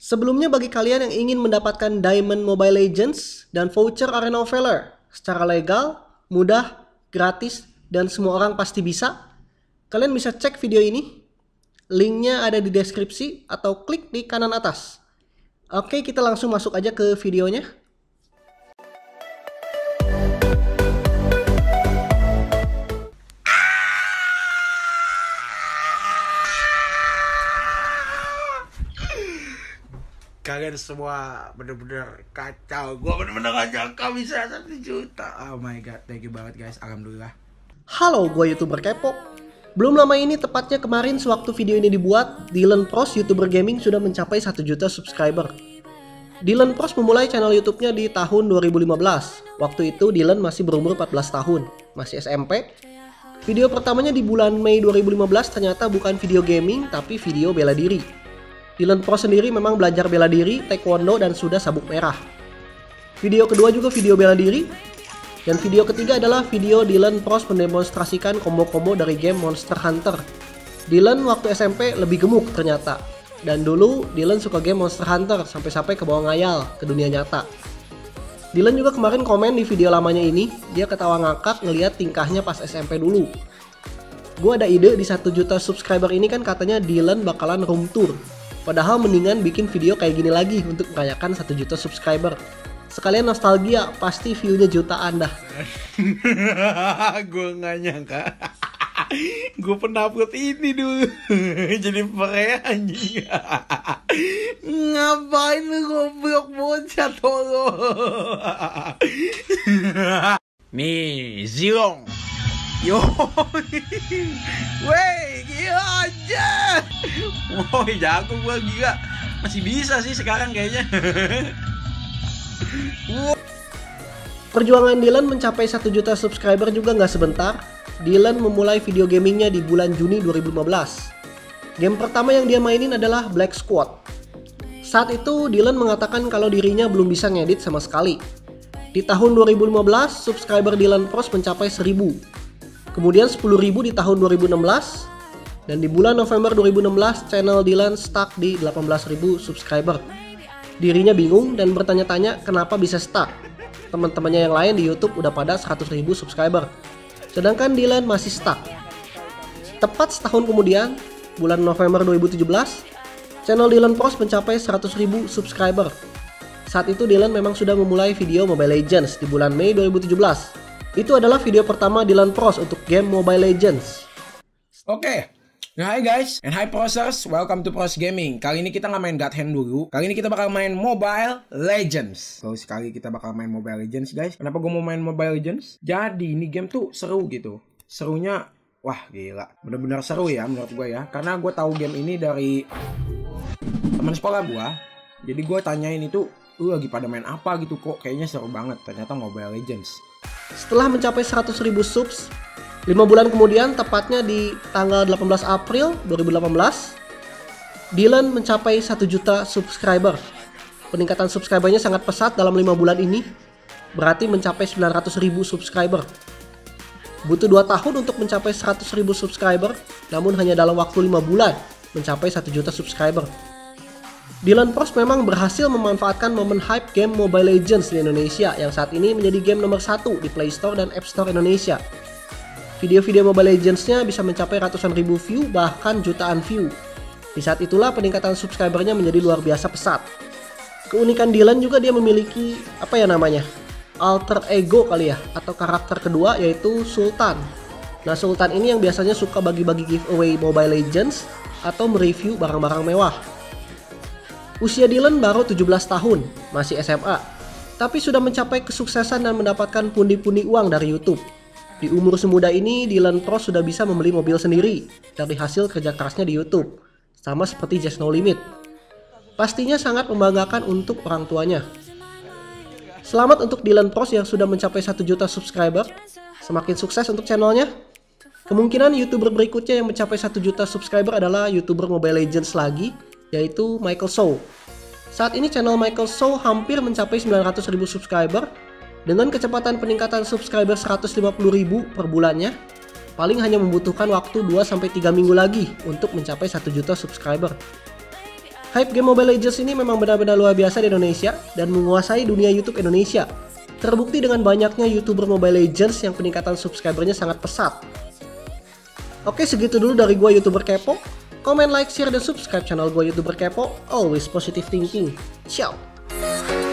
Sebelumnya bagi kalian yang ingin mendapatkan Diamond Mobile Legends dan voucher Arena of Valor secara legal, mudah, gratis, dan semua orang pasti bisa, kalian bisa cek video ini. Linknya ada di deskripsi atau klik di kanan atas. Oke, kita langsung masuk aja ke videonya. Kalian semua bener-bener kacau. Gua bener-bener gak nyangka bisa 1 juta. Oh my god, thank you banget guys. Alhamdulillah. Halo, gue YouTuber K-pop. Belum lama ini, tepatnya kemarin sewaktu video ini dibuat, Dylan Pros YouTuber Gaming sudah mencapai 1 juta subscriber. Dylan Pros memulai channel YouTube-nya di tahun 2015. Waktu itu Dylan masih berumur 14 tahun, masih SMP. Video pertamanya di bulan Mei 2015 ternyata bukan video gaming, tapi video bela diri. Dylan Pros sendiri memang belajar bela diri, taekwondo, dan sudah sabuk merah. Video kedua juga video bela diri. Dan video ketiga adalah video Dylan Pros mendemonstrasikan combo-combo dari game Monster Hunter. Dylan waktu SMP lebih gemuk ternyata. Dan dulu Dylan suka game Monster Hunter sampai-sampai ke bawah ngayal ke dunia nyata. Dylan juga kemarin komen di video lamanya ini, dia ketawa ngakak ngeliat tingkahnya pas SMP dulu. Gue ada ide di 1 juta subscriber ini kan katanya Dylan bakalan room tour. Padahal mendingan bikin video kayak gini lagi untuk merayakan 1 juta subscriber. Sekalian nostalgia, pasti view-nya jutaan dah. Gue gak nyangka. Gue pernah upload ini dulu. Jadi pere anjing. Ngapain lu goblok bocah tolong. Nih, Zilong. Yo, wey, gila aja. Woi, jago gua gila. Masih bisa sih sekarang kayaknya. Perjuangan Dylan mencapai 1 juta subscriber juga nggak sebentar. Dylan memulai video gamingnya di bulan Juni 2015. Game pertama yang dia mainin adalah Black Squad. Saat itu Dylan mengatakan kalau dirinya belum bisa ngedit sama sekali. Di tahun 2015, subscriber Dylan Pros mencapai 1000. Kemudian 10.000 di tahun 2016, dan di bulan November 2016 channel Dylan stuck di 18.000 subscriber. Dirinya bingung dan bertanya-tanya kenapa bisa stuck. Teman-temannya yang lain di YouTube udah pada 100.000 subscriber, sedangkan Dylan masih stuck. Tepat setahun kemudian, bulan November 2017, channel Dylan Pros mencapai 100.000 subscriber. Saat itu Dylan memang sudah memulai video Mobile Legends di bulan Mei 2017. Itu adalah video pertama Dylan Pros untuk game Mobile Legends. Oke. Hai guys, and hi prosers, welcome to Pros Gaming. Kali ini kita nggak main God Hand dulu. Kali ini kita bakal main Mobile Legends. Kalau sekali kita bakal main Mobile Legends guys. Kenapa gue mau main Mobile Legends? Jadi ini game tuh seru gitu. Serunya, wah gila. Bener-bener seru ya menurut gue ya. Karena gue tahu game ini dari teman sekolah gue. Jadi gue tanyain itu, lu lagi pada main apa gitu kok? Kayaknya seru banget. Ternyata Mobile Legends. Setelah mencapai 100.000 subs, 5 bulan kemudian, tepatnya di tanggal 18 April 2018, Dylan mencapai 1 juta subscriber. Peningkatan subscribernya sangat pesat dalam 5 bulan ini, berarti mencapai 900.000 subscriber. Butuh 2 tahun untuk mencapai 100.000 subscriber, namun hanya dalam waktu 5 bulan mencapai 1 juta subscriber. Dylan Pros memang berhasil memanfaatkan momen hype game Mobile Legends di Indonesia yang saat ini menjadi game nomor 1 di Play Store dan App Store Indonesia. Video-video Mobile Legends-nya bisa mencapai ratusan ribu view, bahkan jutaan view. Di saat itulah peningkatan subscribernya menjadi luar biasa pesat. Keunikan Dylan juga dia memiliki, alter ego kali ya, atau karakter kedua yaitu Sultan. Nah, Sultan ini yang biasanya suka bagi-bagi giveaway Mobile Legends atau mereview barang-barang mewah. Usia Dylan baru 17 tahun, masih SMA, tapi sudah mencapai kesuksesan dan mendapatkan pundi-pundi uang dari YouTube. Di umur semuda ini, Dylan Pros sudah bisa membeli mobil sendiri dari hasil kerja kerasnya di YouTube, sama seperti Just No Limit. Pastinya sangat membanggakan untuk orang tuanya. Selamat untuk Dylan Pros yang sudah mencapai 1 juta subscriber, semakin sukses untuk channelnya. Kemungkinan YouTuber berikutnya yang mencapai 1 juta subscriber adalah YouTuber Mobile Legends lagi, yaitu Michael Sow. Saat ini channel Michael Sow hampir mencapai 900.000 subscriber dengan kecepatan peningkatan subscriber 150.000 per bulannya. Paling hanya membutuhkan waktu 2-3 minggu lagi untuk mencapai 1 juta subscriber. Hype game Mobile Legends ini memang benar-benar luar biasa di Indonesia dan menguasai dunia YouTube Indonesia. Terbukti dengan banyaknya YouTuber Mobile Legends yang peningkatan subscribernya sangat pesat. Oke, segitu dulu dari gua YouTuber Kepo. Comment, like, share, dan subscribe channel gua YouTuber Kepo. Always positive thinking. Ciao.